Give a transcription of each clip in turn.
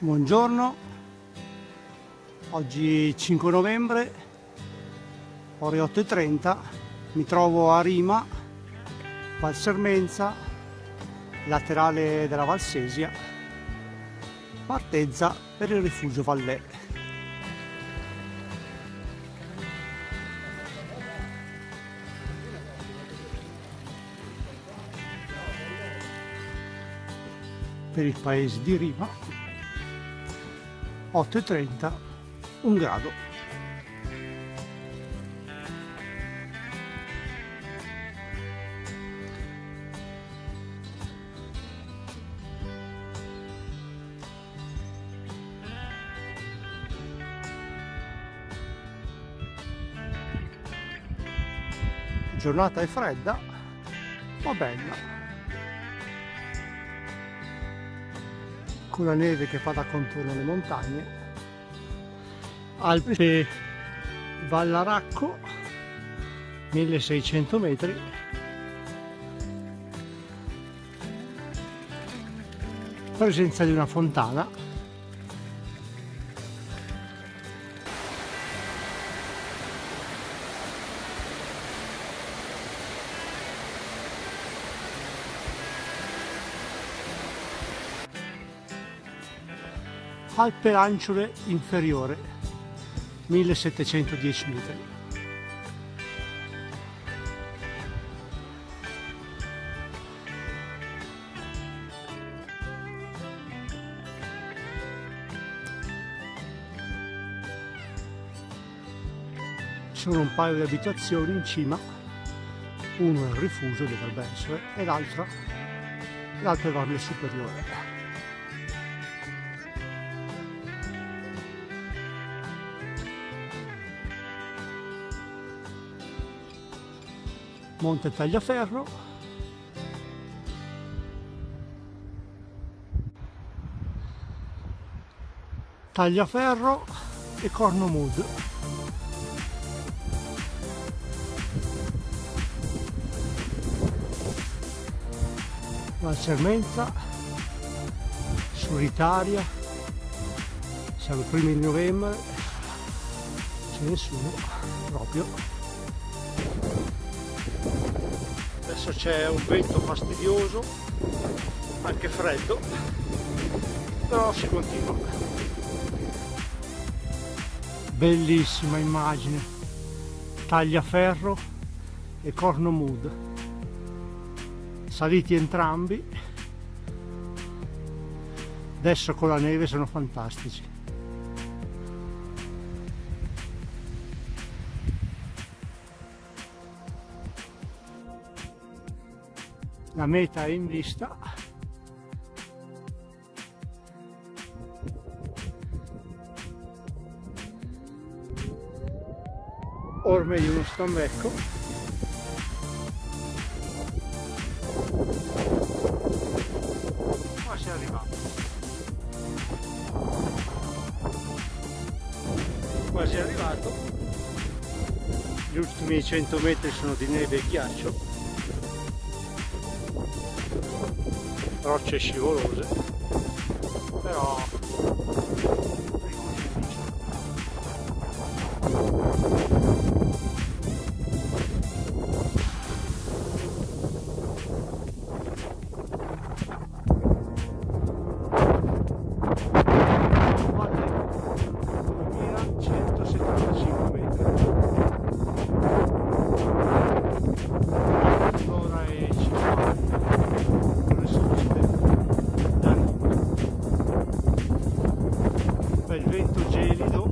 Buongiorno, oggi 5 novembre, ore 8:30, mi trovo a Rima, Val Sermenza, laterale della Valsesia, partenza per il rifugio Vallè. Per il paese di Rima. 8:30, 1 grado. La giornata è fredda, ma bella. Con la neve che fa da contorno alle montagne. Alpe Vallaracco, 1600 metri. Presenza di una fontana. Alpe Lanciole inferiore, 1710 metri. Ci sono un paio di abitazioni in cima, uno è il rifugio, dovrebbe essere, e l'altro è Valle Superiore. Monte Tagliaferro, Tagliaferro e Cornomud. Val Sermenza, solitaria, siamo i primi di novembre, c'è nessuno proprio. Adesso c'è un vento fastidioso, anche freddo, però si continua. Bellissima immagine, Tagliaferro e Cornomud, saliti entrambi, adesso con la neve sono fantastici. La meta è in vista. Orme di uno stambecco. Quasi arrivato. Quasi arrivato. Gli ultimi 100 metri sono di neve e ghiaccio. Rocce scivolose, però Valle 2175 metri. Ora è 50. Bel vento gelido,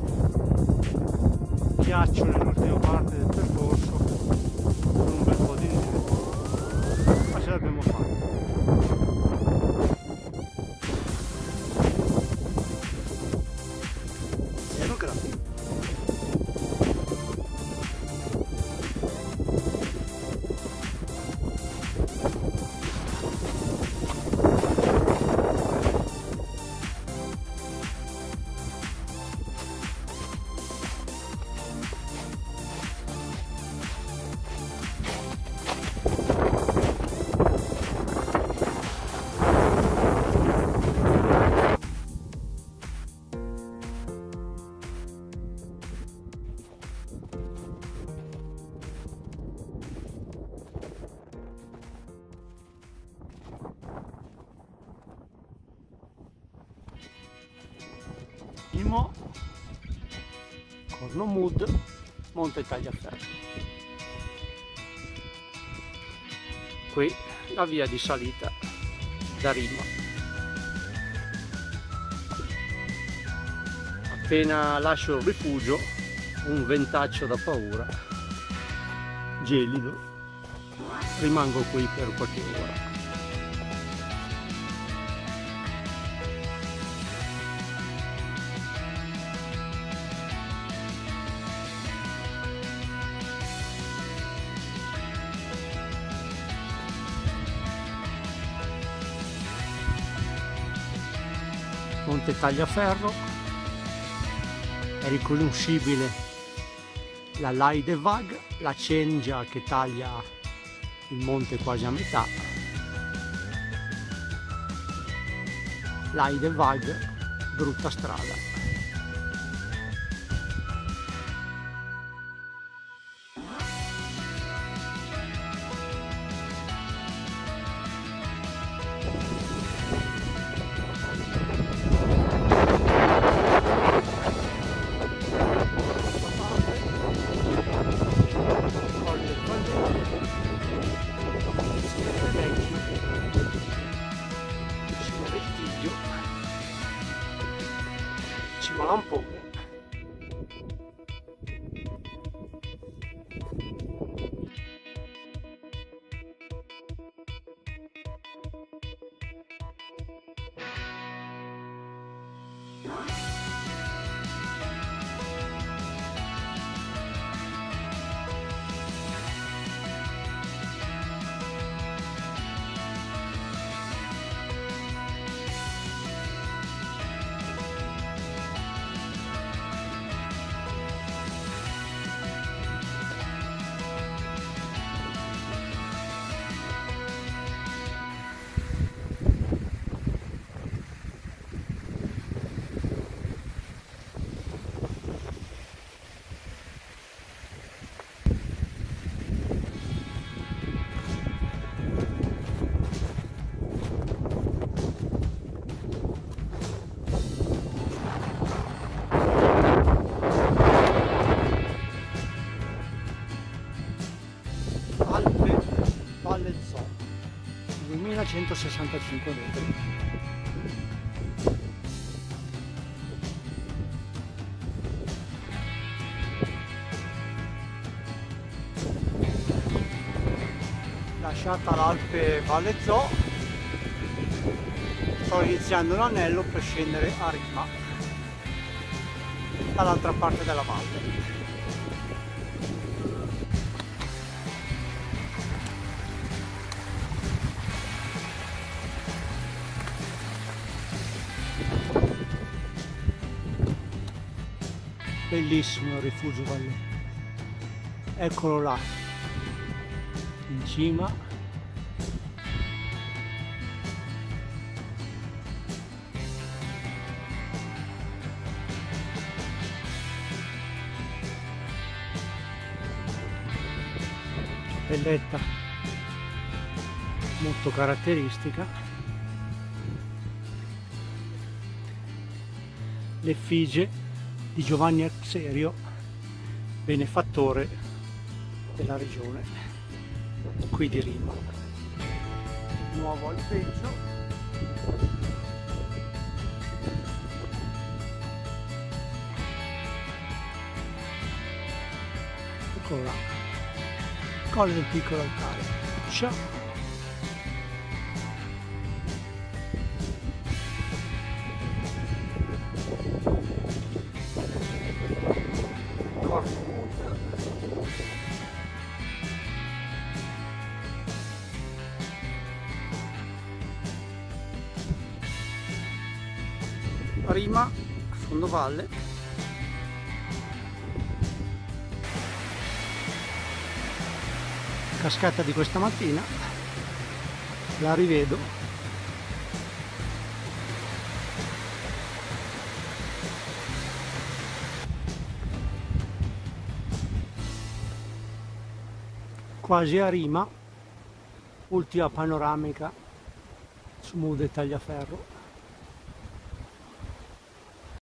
ghiaccio nell'ultima parte del percorso, con un bel po' di neve, ma ce l'abbiamo fatta. Siamo grandi. bellissimo Cornomud, Monte Tagliaferro. Qui la via di salita da Rima. Appena lascio il rifugio, un ventaccio da paura, gelido, rimango qui per qualche ora. Monte Tagliaferro, è riconoscibile la Laidevag, la cengia che taglia il monte quasi a metà. Laidevag, brutta strada. Ci va un po'. Valle Zoo, 2165 metri. Lasciata l'Alpe Valle Zoo, sto iniziando un anello per scendere a Rima, dall'altra parte della valle. Bellissimo il rifugio Valle, eccolo là, in cima. Cappelletta molto caratteristica, l'effigie di Giovanni Arserio, benefattore della regione qui di Rima. Nuovo alpeggio, eccolo là, Colle del Piccolo Altare. Ciao! Rima, fondovalle, cascata di questa mattina, la rivedo, quasi a Rima, ultima panoramica su Monte Tagliaferro.